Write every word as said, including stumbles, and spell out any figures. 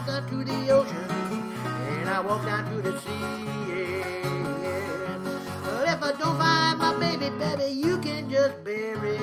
walk down to the ocean, and I walk down to the sea. Yeah. But if I don't find my baby, baby, you can just bury